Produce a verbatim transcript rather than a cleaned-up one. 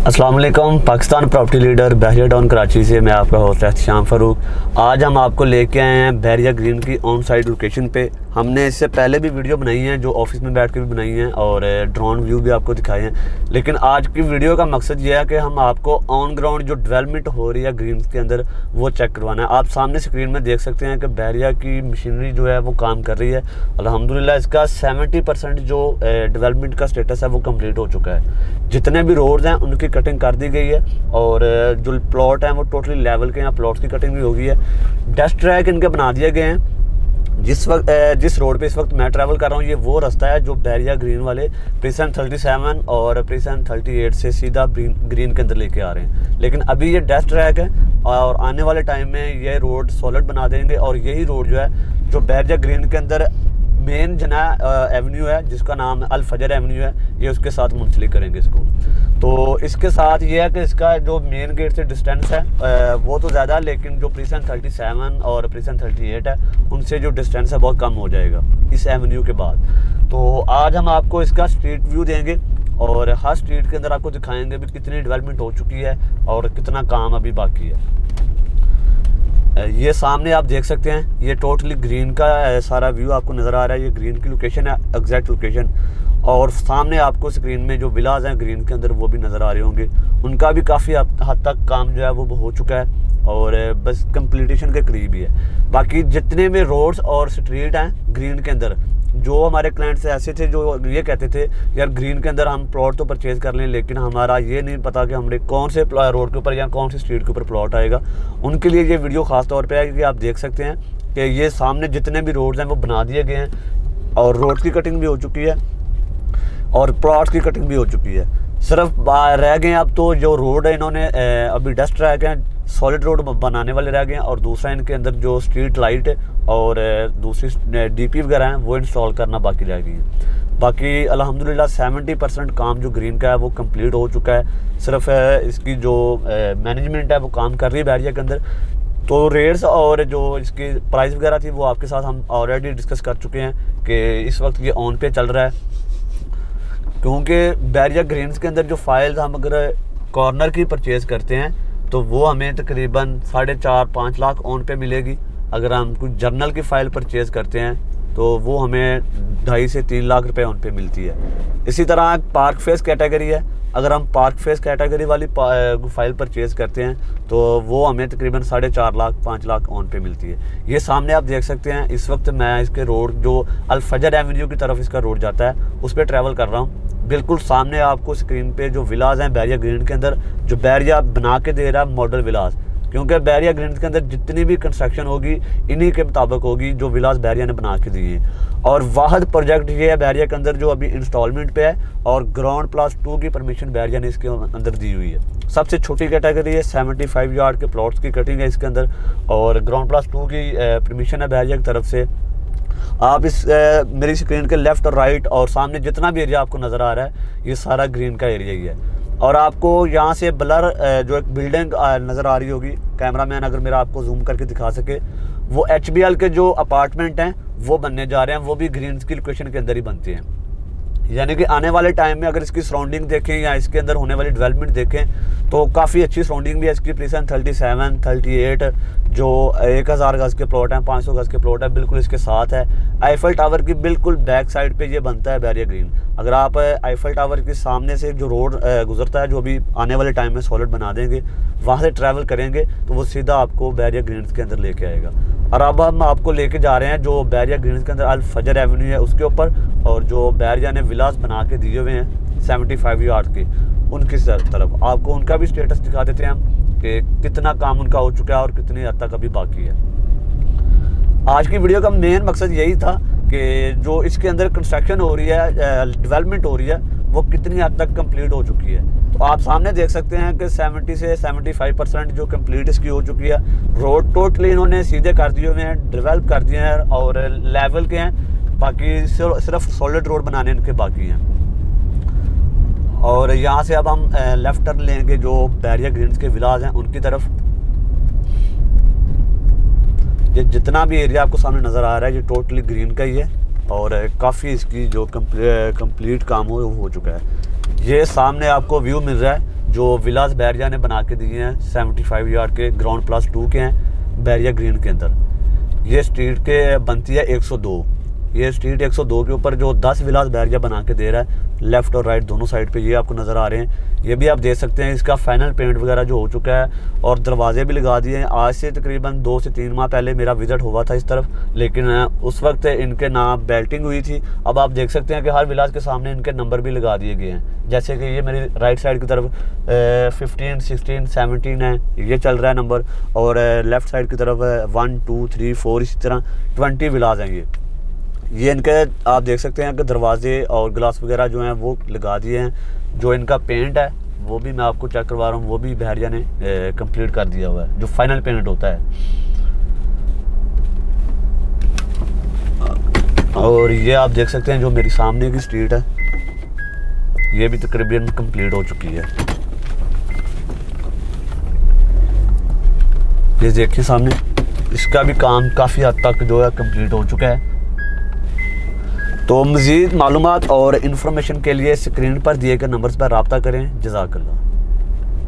अस्सलाम वालेकुम। Pakistan property leader Bahria town Karachi से मैं आपका होस्ट एहतशाम फ़ारूक। आज हम आपको लेके आए हैं बहरिया ग्रीन की ऑन साइड लोकेशन पे। हमने इससे पहले भी वीडियो बनाई हैं जो ऑफिस में बैठ के भी बनाई हैं और ड्रोन व्यू भी आपको दिखाए हैं, लेकिन आज की वीडियो का मकसद ये है कि हम आपको ऑन ग्राउंड जो डेवलपमेंट हो रही है ग्रीन के अंदर वो चेक करवाना है। आप सामने स्क्रीन में देख सकते हैं कि बहरिया की मशीनरी जो है वो काम कर रही है। अल्हम्दुलिल्लाह इसका सेवेंटी परसेंट जो डेवलपमेंट का स्टेटस है वो कम्प्लीट हो चुका है। जितने भी रोड्स हैं उनकी कटिंग कर दी गई है और जो प्लॉट हैं वो टोटली लेवल के हैं। प्लॉट्स की कटिंग भी हो गई है। डस्ट ट्रैक इनके बना दिए गए हैं। जिस वक्त जिस रोड पे इस वक्त मैं ट्रैवल कर रहा हूँ ये वो रास्ता है जो बहरिया ग्रीन वाले प्रीसन थर्टी सेवन और प्रीसन थर्टी एट से सीधा ग्रीन के अंदर लेके आ रहे हैं। लेकिन अभी ये डस्ट ट्रैक है और आने वाले टाइम में ये रोड सॉलिड बना देंगे और यही रोड जो है जो बहरिया ग्रीन के अंदर मेन जना एवेन्यू है जिसका नाम अल फजर एवेन्यू है, ये उसके साथ मुंसलिक करेंगे इसको। तो इसके साथ ये है कि इसका जो मेन गेट से डिस्टेंस है वो तो ज़्यादा, लेकिन जो प्रीसन थर्टी सेवन और प्रीसन थर्टी एट है उनसे जो डिस्टेंस है बहुत कम हो जाएगा इस एवेन्यू के बाद। तो आज हम आपको इसका स्ट्रीट व्यू देंगे और हर स्ट्रीट के अंदर आपको दिखाएंगे भी कितनी डेवलपमेंट हो चुकी है और कितना काम अभी बाकी है। ये सामने आप देख सकते हैं ये टोटली ग्रीन का सारा व्यू आपको नज़र आ रहा है। ये ग्रीन की लोकेशन है, एग्जैक्ट लोकेशन। और सामने आपको स्क्रीन में जो विलाज हैं ग्रीन के अंदर वो भी नज़र आ रहे होंगे। उनका भी काफ़ी हद तक काम जो है वो हो चुका है और बस कंप्लीटेशन के करीब ही है। बाकी जितने भी रोड्स और स्ट्रीट हैं ग्रीन के अंदर, जो हमारे क्लाइंट्स ऐसे थे जो ये कहते थे यार ग्रीन के अंदर हम प्लॉट तो परचेज़ कर लें लेकिन हमारा ये नहीं पता कि हमारे कौन से रोड के ऊपर या कौन सी स्ट्रीट के ऊपर प्लॉट आएगा, उनके लिए ये वीडियो ख़ास तौर पे है। क्योंकि आप देख सकते हैं कि ये सामने जितने भी रोड्स हैं वो बना दिए गए हैं और रोड की कटिंग भी हो चुकी है और प्लॉट की कटिंग भी हो चुकी है। सिर्फ रह गए अब तो जो रोड है इन्होंने अभी डस्ट ट्रैक हैं सॉलिड रोड बनाने वाले रह गए हैं और दूसरा इनके अंदर जो स्ट्रीट लाइट और दूसरी डीपी वगैरह हैं वो इंस्टॉल करना बाकी रह गई है। बाकी अल्हम्दुलिल्लाह सेवेंटी परसेंट काम जो ग्रीन का है वो कंप्लीट हो चुका है। सिर्फ इसकी जो मैनेजमेंट है वो काम कर रही है बहरिया के अंदर। तो रेट्स और जो इसकी प्राइस वगैरह थी वो आपके साथ हम ऑलरेडी डिस्कस कर चुके हैं कि इस वक्त ये ऑन पे चल रहा है। क्योंकि बहरिया ग्रीन्स के अंदर जो फाइल्स हम अगर कॉर्नर की परचेज़ करते हैं तो वो हमें तकरीबन साढ़े चार पाँच लाख ऑन पे मिलेगी। अगर हम कुछ जर्नल की फ़ाइल परचेज़ करते हैं तो वो हमें ढाई से तीन लाख रुपए ऑन पे मिलती है। इसी तरह पार्क फेस कैटेगरी है, अगर हम पार्क फेस कैटेगरी वाली फ़ाइल परचेज़ करते हैं तो वो हमें तकरीबन साढ़े चार लाख पाँच लाख ऑन पे मिलती है। ये सामने आप देख सकते हैं इस वक्त मैं इसके रोड जो अल फजर एवेन्यू की तरफ इसका रोड जाता है उस पर ट्रैवल कर रहा हूँ। बिल्कुल सामने आपको स्क्रीन पे जो विलाज हैं बहरिया ग्रीन के अंदर जो बहरिया बना के दे रहा है मॉडल विलाज, क्योंकि बहरिया ग्रीन के अंदर जितनी भी कंस्ट्रक्शन होगी इन्हीं के मुताबिक होगी जो विलाज बहरिया ने बना के दिए हैं। और वाहद प्रोजेक्ट ये है बहरिया के अंदर जो अभी इंस्टॉलमेंट पे है और ग्राउंड प्लस टू की परमिशन बहरिया ने इसके अंदर दी हुई है। सबसे छोटी कैटेगरी है, सेवेंटी फाइव यार्ड के प्लॉट्स की कटिंग है इसके अंदर और ग्राउंड प्लस टू की परमिशन है बहरिया की तरफ से। आप इस ए, मेरी स्क्रीन के लेफ़्ट और राइट और सामने जितना भी एरिया आपको नज़र आ रहा है ये सारा ग्रीन का एरिया ही है। और आपको यहाँ से ब्लर जो एक बिल्डिंग नज़र आ रही होगी, कैमरामैन अगर मेरा आपको जूम करके दिखा सके, वो एच बी एल के जो अपार्टमेंट हैं वो बनने जा रहे हैं, वो भी ग्रीन की लोकेशन के अंदर ही बनते हैं। यानी कि आने वाले टाइम में अगर इसकी सराउंडिंग देखें या इसके अंदर होने वाली डेवलपमेंट देखें तो काफ़ी अच्छी सराउंडिंग भी है इसकी। Precinct thirty seven thirty eight जो एक हज़ार गज़ के प्लॉट हैं, पाँच सौ गज़ के प्लॉट है, बिल्कुल इसके साथ है। आईफल टावर की बिल्कुल बैक साइड पे ये बनता है बहरिया ग्रीन। अगर आप आईफल टावर के सामने से जो रोड गुजरता है जो अभी आने वाले टाइम में सॉलिड बना देंगे वहाँ से ट्रैवल करेंगे तो वो सीधा आपको बहरिया ग्रीन्स के अंदर लेके आएगा। और अब हम आपको लेके जा रहे हैं जो बहरिया ग्रीन्स के अंदर अल फजर एवेन्यू है उसके ऊपर और जो बहरिया ने विलास बना के दिए हुए हैं सेवेंटी फाइव यार्ड के उनकी तरफ। आपको उनका भी स्टेटस दिखा देते हैं हम कि कितना काम उनका हो चुका है और कितनी हद तक अभी बाकी है। आज की वीडियो का मेन मकसद यही था कि जो इसके अंदर कंस्ट्रक्शन हो रही है, डेवलपमेंट हो रही है, वो कितनी हद तक कंप्लीट हो चुकी है। तो आप सामने देख सकते हैं कि सेवेंटी से सेवेंटी फाइव परसेंट जो कंप्लीट इसकी हो चुकी है। रोड टोटली इन्होंने सीधे कर दिए हुए हैं, डेवलप कर दिए हैं और लेवल के हैं। बाकी सिर्फ सॉलिड रोड बनाने इनके बाकी हैं। और यहाँ से अब हम लेफ्ट टर्न लेंगे जो बहरिया ग्रीन्स के विलाज हैं उनकी तरफ। ये जितना भी एरिया आपको सामने नज़र आ रहा है ये टोटली ग्रीन का ही है और काफ़ी इसकी जो कंप्लीट काम हो हो चुका है। ये सामने आपको व्यू मिल रहा है जो विलास बहरिया ने बना के दिए हैं पचहत्तर यार्ड के, ग्राउंड प्लस टू के हैं बहरिया ग्रीन के अंदर। ये स्ट्रीट के बनती है एक सौ दो। ये स्ट्रीट एक सौ दो के ऊपर जो दस विलास बहरिया बना के दे रहा है, लेफ़्ट और राइट दोनों साइड पे, ये आपको नज़र आ रहे हैं। ये भी आप देख सकते हैं, इसका फाइनल पेंट वगैरह जो हो चुका है और दरवाजे भी लगा दिए हैं। आज से तकरीबन दो से तीन माह पहले मेरा विज़िट हुआ था इस तरफ, लेकिन उस वक्त इनके ना बेल्टिंग हुई थी। अब आप देख सकते हैं कि हर विलास के सामने इनके नंबर भी लगा दिए गए हैं। जैसे कि ये मेरी राइट साइड की तरफ फिफ्टीन सिक्सटीन सेवनटीन है, ये चल रहा है नंबर, और लेफ़्ट साइड की तरफ वन टू थ्री फोर, इसी तरह ट्वेंटी विलास हैं। ये ये इनके आप देख सकते हैं कि दरवाजे और ग्लास वगैरह जो हैं वो लगा दिए हैं। जो इनका पेंट है वो भी मैं आपको चेक करवा रहा हूँ, वो भी बहरिया ने कंप्लीट कर दिया हुआ है, जो फाइनल पेंट होता है। और ये आप देख सकते हैं जो मेरी सामने की स्ट्रीट है, ये भी तकरीबन कंप्लीट हो चुकी है। ये देखिए सामने, इसका भी काम काफ़ी हद तक जो है कंप्लीट हो चुका है। तो मज़ीद मालूमात और इन्फॉर्मेशन के लिए स्क्रीन पर दिए गए नंबर्स पर रब्ता करें। जज़ाकल्लाह।